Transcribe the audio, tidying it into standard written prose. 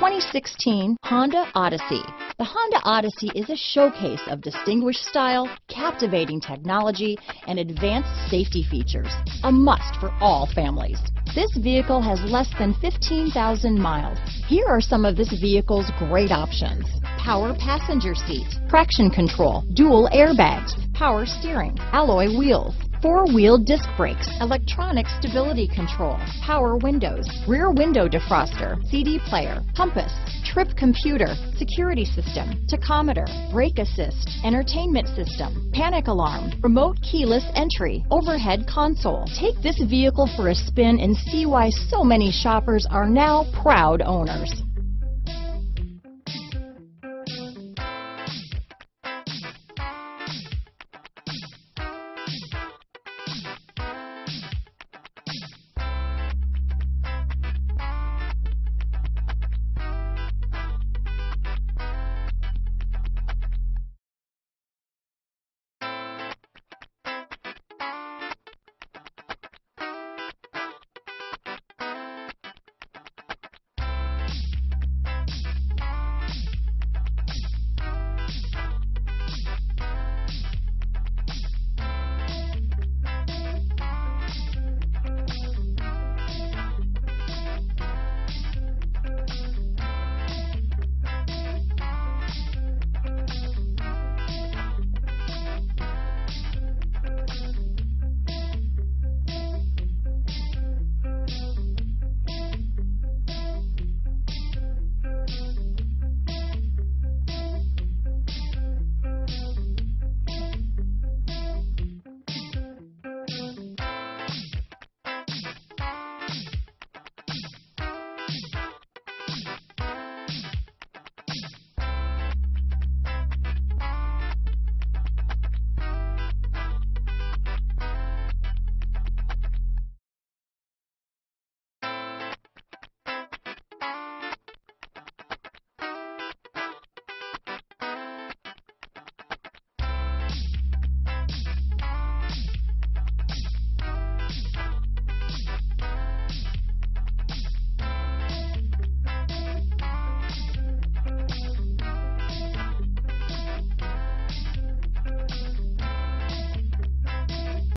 2016 Honda Odyssey. The Honda Odyssey is a showcase of distinguished style, captivating technology, and advanced safety features. A must for all families. This vehicle has less than 15,000 miles. Here are some of this vehicle's great options: power passenger seat, traction control, dual airbags, power steering, alloy wheels, four-wheel disc brakes, electronic stability control, power windows, rear window defroster, CD player, compass, trip computer, security system, tachometer, brake assist, entertainment system, panic alarm, remote keyless entry, overhead console. Take this vehicle for a spin and see why so many shoppers are now proud owners.